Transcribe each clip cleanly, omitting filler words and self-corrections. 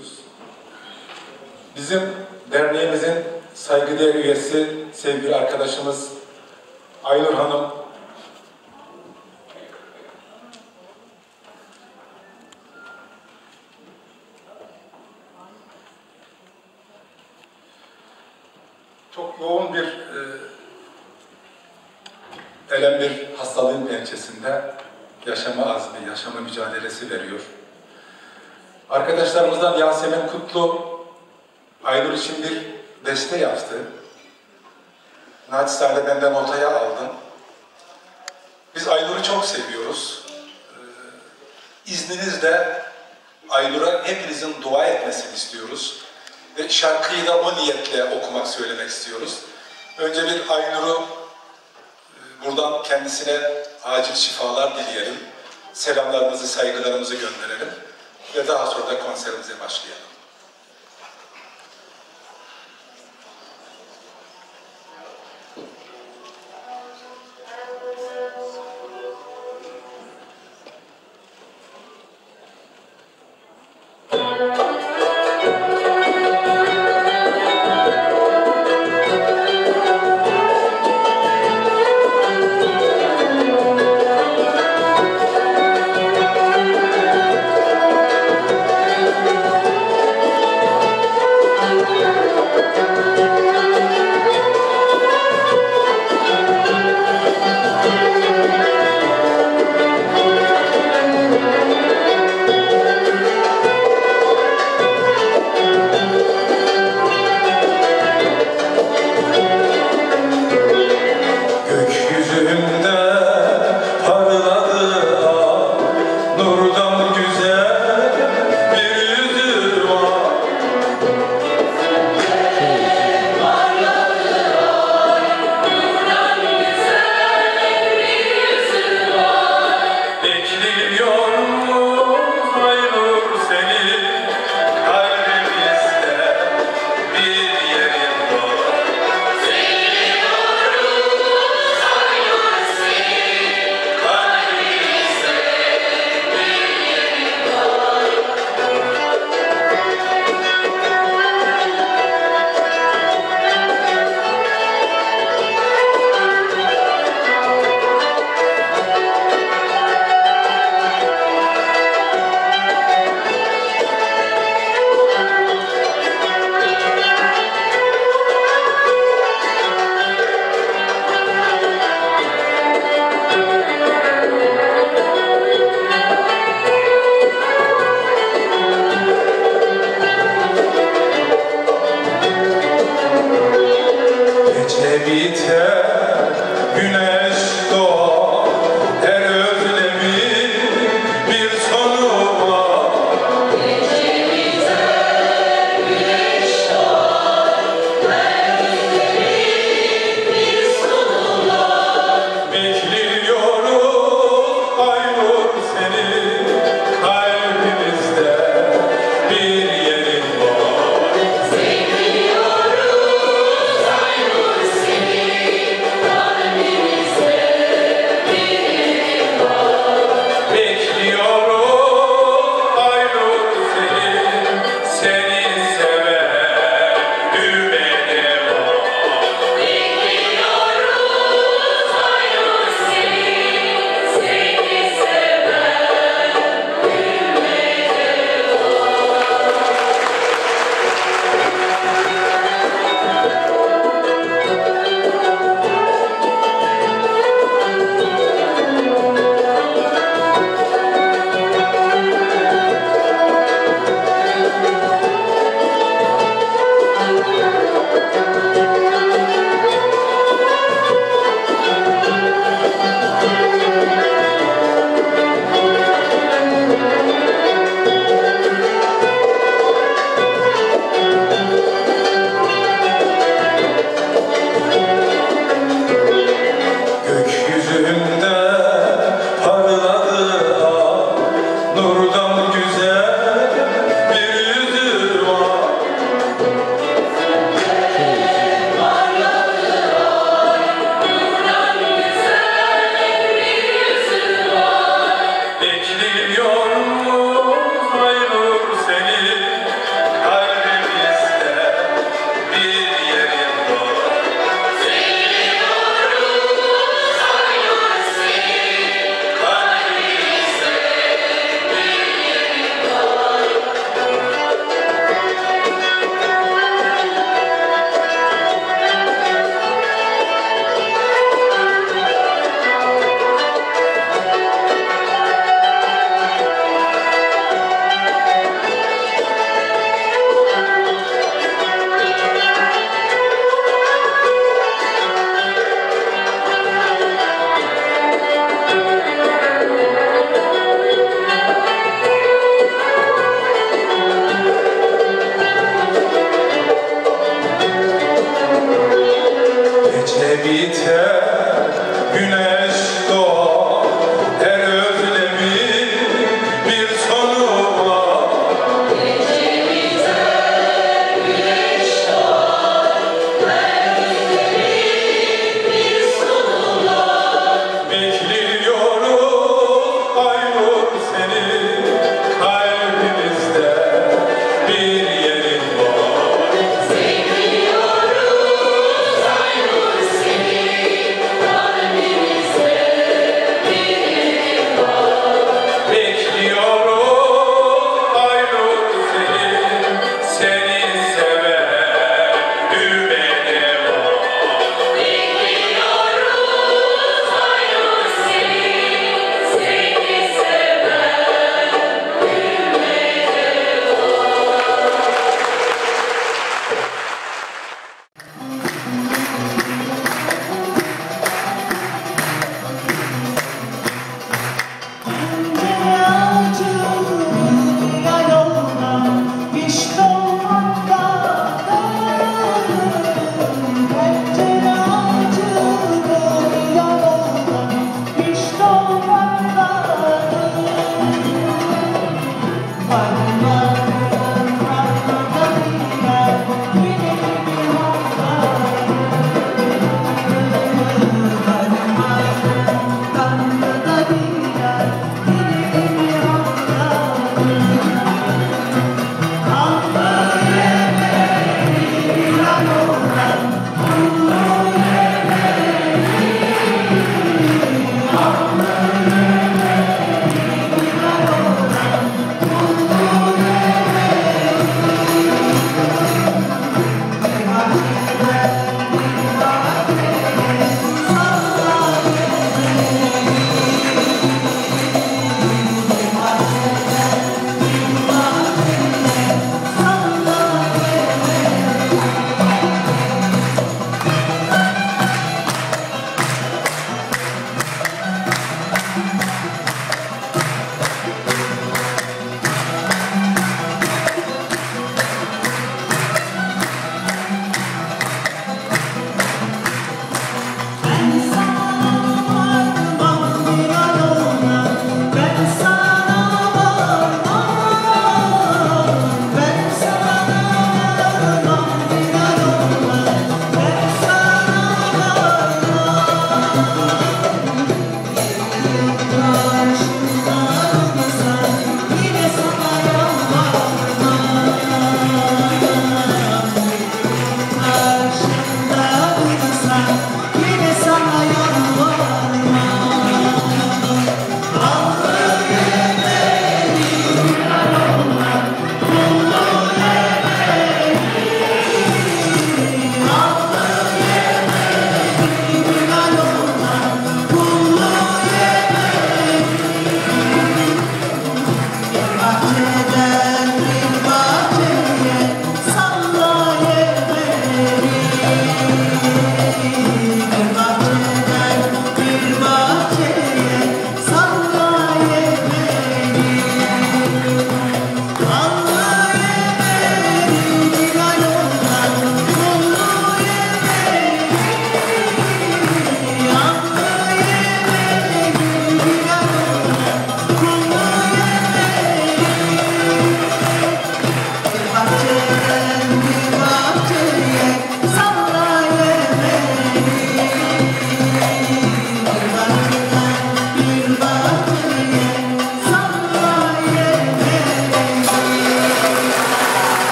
ediyoruz. Bizim derneğimizin saygıdeğer üyesi, sevgili arkadaşımız Aynur Hanım, çok yoğun bir elem bir hastalığın pençesinde yaşama azmi, yaşama mücadelesi veriyor. Arkadaşlarımızdan Yasemin Kutlu, Aynur için bir beste yaptı. Naçizane benden notaya aldım. Biz Aynur'u çok seviyoruz. İzninizle Aynur'a hepinizin dua etmesini istiyoruz. Ve şarkıyı da o niyetle okumak, söylemek istiyoruz. Önce bir Aynur'u buradan kendisine acil şifalar dileyelim. Selamlarımızı, saygılarımızı gönderelim. Ve daha sonra da konserimize başlayalım.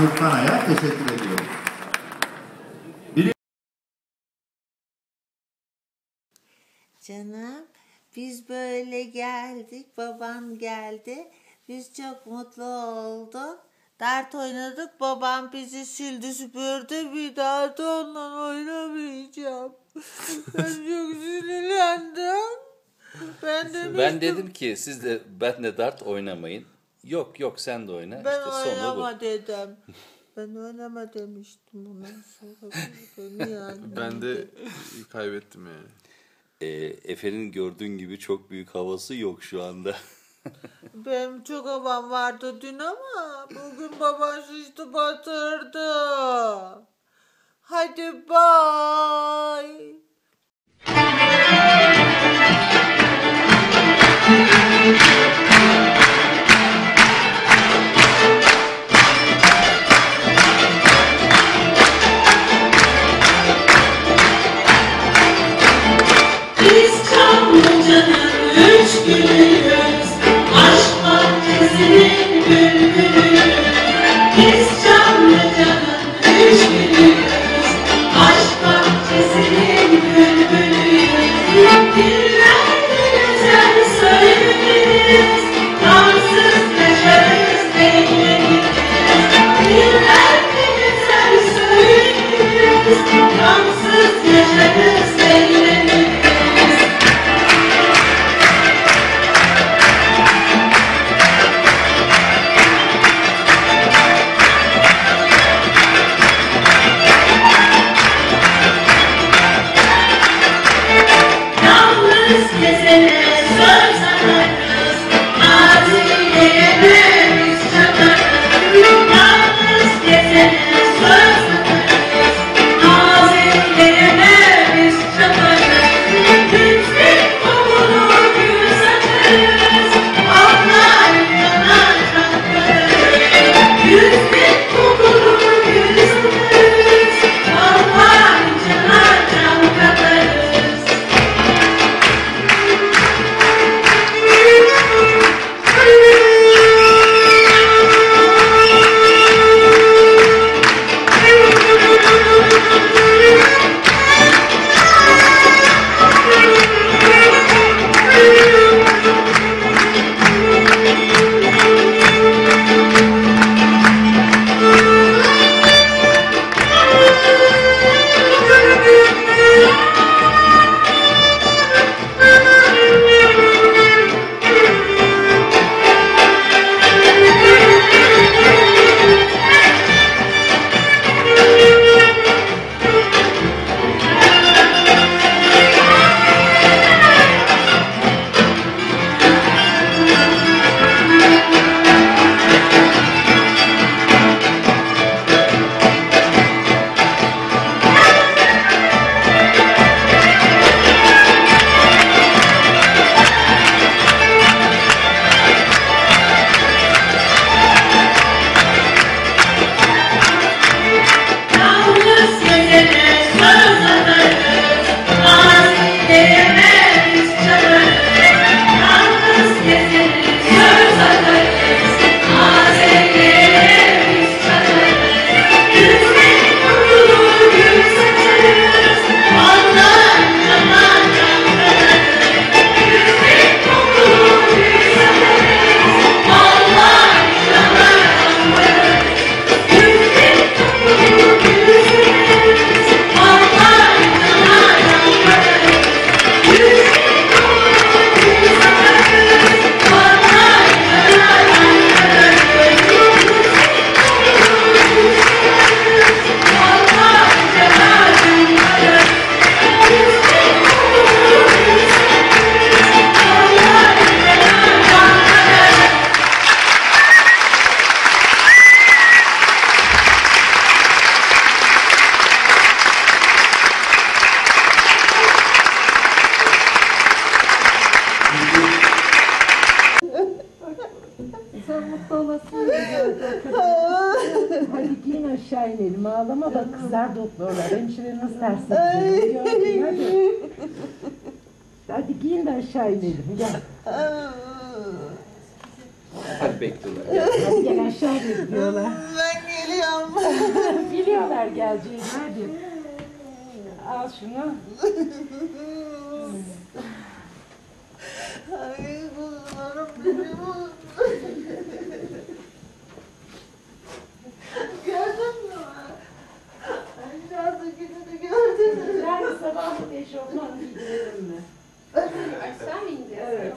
Nurkana'ya teşekkür ediyorum. Canım, biz böyle geldik, baban geldi. Biz çok mutlu olduk. Dart oynadık, babam bizi sildi süpürdü. Bir daha da onunla oynamayacağım. Ben çok sinirlendim. Ben dedim ki siz de benle dart oynamayın. Yok sen de oyna. Ben işte sonu bu. dedim. Ben oynama demiştim ondan sonra. Ben de kaybettim yani. Efe'nin gördüğün gibi çok büyük havası yok şu anda. Benim çok havam vardı dün ama bugün baban şişti batırdı. Hadi bye. Biz Çamlıca'nın üç gülüyüz, aşk bahçesinin bülbülüyüz. Biz Çamlıca'nın üç gülüyüz, aşk bahçesinin bülbülüyüz. Dillerde güzel söyleriz, gamsız yaşarız, eğleniriz. Dillerde güzel söyleriz, gamsız yaşarız, eğleniriz. Yalnız gezene söz sanarız, Nazilli'ye biz çakarız. Yalnız gezene söz sanarız, Nazilli'ye biz çakarız. Güzgün kokulu gül saçarız, onlar yanar çakarız. Güzgün kokulu gül saçarız, onlar yanar çakarız. Yalnız gezene söz sanarız, Nazilli'ye biz çakarız. Yalnız gezene söz sanarız, Nazilli'ye biz çakarız. Güzgün kokulu gül saçarız, onlar yanar çakarız. Güzgün kokulu gül saçarız, onlar yanar çakarız. Güzgün kokulu gül saçarız, onlar yanar çakarız. Güzgün kokulu gül saçarız, onlar yanar Sen mutlu olasın. Hadi giyin aşağı inelim. Ağlama bak kızlar doktorlar. Hemşireniz ters ediyor. Hadi. Hadi giyin de aşağı inelim. Gel. Hadi bekliyorlar. Hadi gel aşağı bekliyorlar. Ben geliyorum. Anam. Biliyorlar geleceğini. Hadi. Al şunu. Ay kuzlarım benim. Gördün mü? Aşağıda gününü gördün mü? Ben sabahlık eşofman giydirelim mi? Aşağı mı ineceğiz? Evet.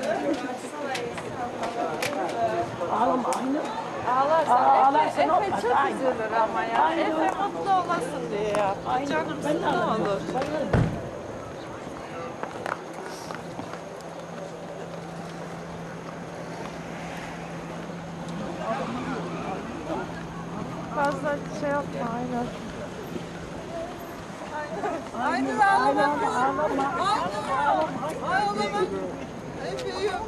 Ağlama aynı. Ağlarsan Efe çok üzülür ama ya. Efe mutlu olasın diye ya. Canım ne olur. Fazla şey yapma aynen. Aynen ağlama. Ağlama. Ağlama. Efe yok.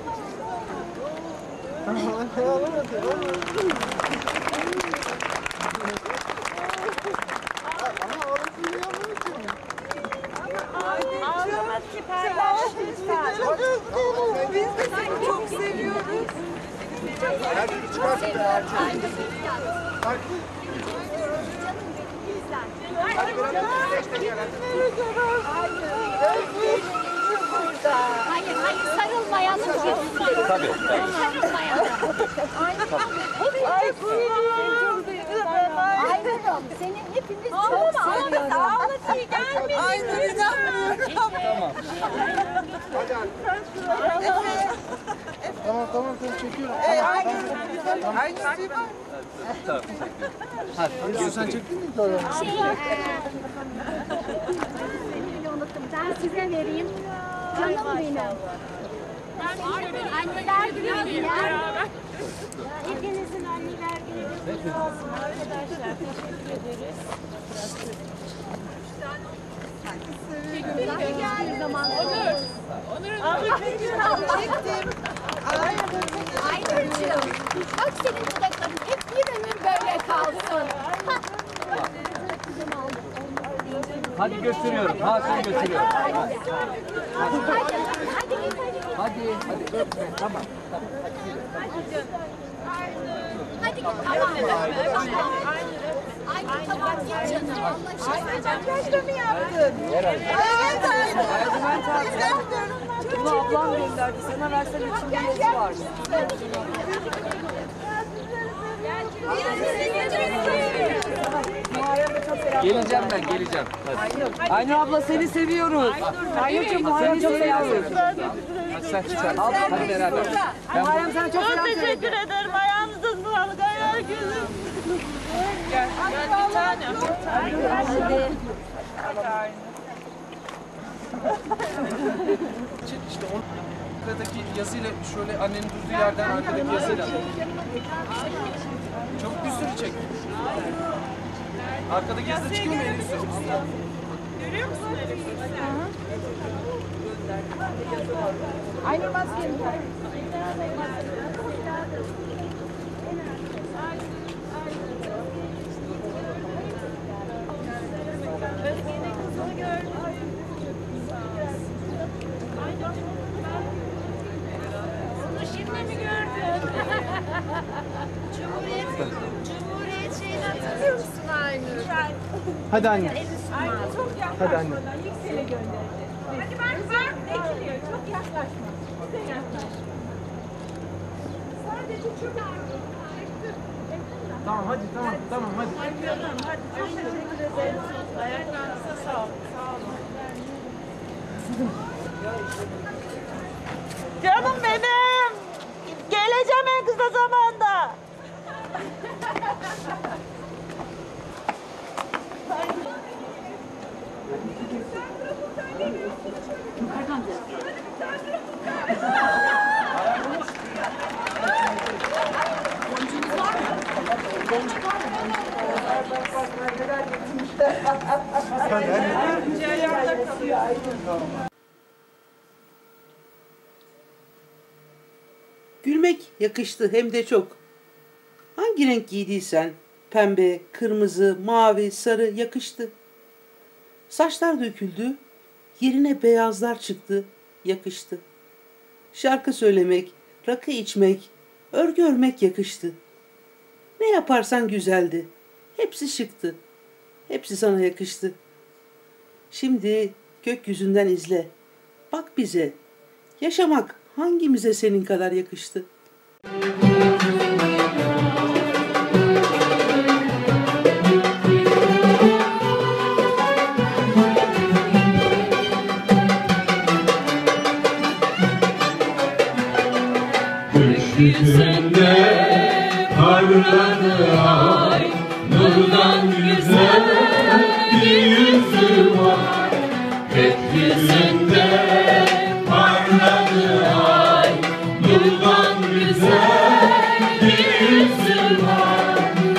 Ağlamaz ki paylaş lütfen. Biz de seni çok seviyoruz. Hayır, sarılmayalım. Tabii. Sarılmayalım. Ay kuyruğum. Aynen. Seni hepimiz çok seviyoruz. Ağlatayım gelmeyin. Ay inanmıyorum. Tamam çekiyorum. Aynısı var. Sen çektin mi? Seni unuttum. Ben size vereyim. Canım benim. Anneler günü ya. Hepinizin anneler günü kutlu olsun arkadaşlar. Teşekkür ederiz. Çektim geldiği zaman. Çektim. Aynur'cığım. Bak senin dudakların hep bir ömür böyle kalsın. Hadi götürüyorum. Hakan götürüyorum. Hadi öpme. Tamam. Hadi git tamam. Ay tamam git canım. Allah aşkına. Makyajda mı yaptın? Evet. Bunu ablam gönderdi. Sana versen içinde yazı var. Geleceğim ben, geleceğim. Hadi. Aynur abla seni seviyoruz. Aynur'cum Muharrem çok seviyoruz. Hadi sen çıkar. Hadi beraber. Muharrem sana çok selam söyledi. Teşekkür ederim. Ayağınızın sağlık. Ayağı gözüm. Gel bir tane. İşte onun arkadaki yazıyla şöyle annenin durduğu yerden arkadaki yazıyla. Çabuk bir sürü çek. Arkadaki yazı çıkıyor mu Elif? Görüyor musun Elif? Aynur maskeni. Özge'nin kızını gördüm. Onu şimdi mi gördün? Cumhuriyet şeyini hatırlıyor musun Aynur? Hadi anne. Aynur çok yaklaşma. Hadi anne. Yüksel'e gönderdi. Hadi bak bekliyor. Çok yaklaşma. Size yaklaşma. Sadece çok ağır. Tamam hadi tamam hadi. Hadi canım hadi. Teşekkür ederim. Ayaklarınıza sağlık. Sağ olun. Canım benim. Geleceğim en kısa zamanda. Gülmek yakıştı hem de çok. Hangi renk giydiysen pembe, kırmızı, mavi, sarı yakıştı. Saçlar döküldü, yerine beyazlar çıktı, yakıştı. Şarkı söylemek, rakı içmek, örgü örmek yakıştı. Ne yaparsan güzeldi, Hepsi şıktı. Hepsi sana yakıştı. Şimdi gökyüzünden izle. Bak bize. Yaşamak hangimize senin kadar yakıştı? Gökyüzünde parladı ay, nurdan güzel bir yüzü var. Gökyüzünde parladı ay, nurdan güzel bir yüzü var.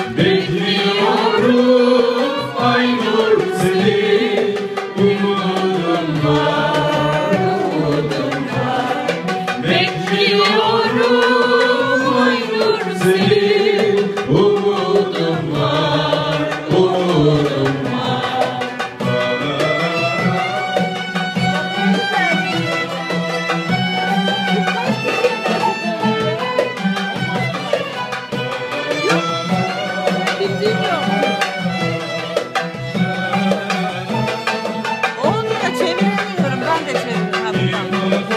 Bekliyorum ay nur seni, umudum var, umudum var. Bekliyorum seni, umudum var, umudum var. Onu da çeviremiyorum. Ben de çeviremiyorum.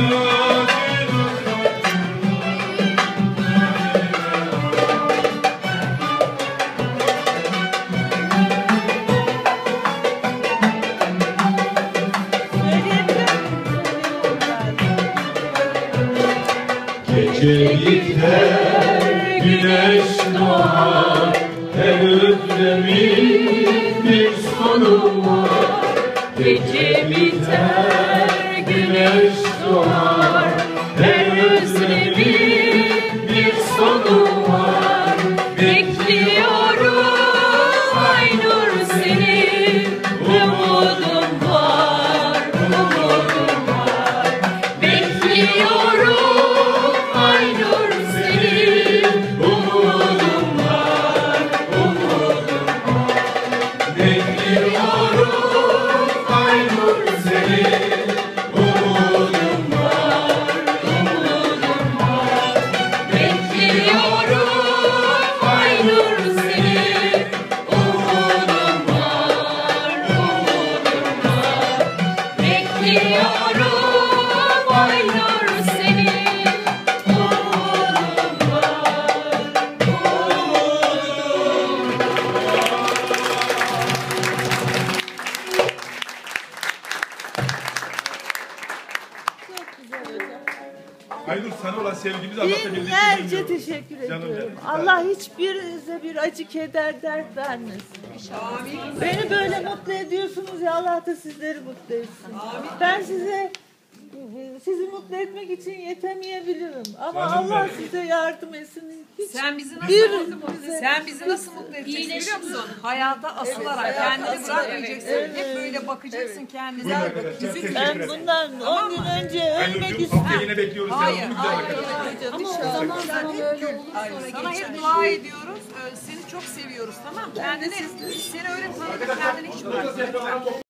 Gece biter, güneş doğar, her özlemin bir sonu var. Gece biter, güneş doğar, her özlemin bir sonu var. Bekliyorum ay nur seni, umudum var, umudum var. Bekliyorum ay nur seni, umudum var, umudum var. Bekliyorum ay nur seni, umudum var, umudum var. Bekliyorum ay nur seni, umudum var, umudum var. Bekliyorum ay nur seni, umudum Aynur sana olan sevgimizi anlatabildik. Binlerce teşekkür Canım ediyorum. benim. Allah hiçbirinize bir acı, keder, dert vermesin. Beni böyle mutlu ediyorsunuz ya, Allah da sizleri mutlu etsin. Ben sizi mutlu etmek için yetemeyebilirim. Ama Allah size yardım etsin. Sen bizi nasıl Bir- mutlu Sen bizi nasıl mutlu edeceksin biliyor musun? Hayata asılarak kendini bırakmayacaksın. Hep böyle bakacaksın kendine. Ben bundan 10 gün önce ölmek istiyorum. Yine bekliyoruz. Hayır, Canım. hayır. Ama o zaman öyle oldu sonra Sana geçer. hep dua ediyoruz. Seni çok seviyoruz, tamam mı? Kendini, seni öyle tanıdık, kendini hiç bırakma.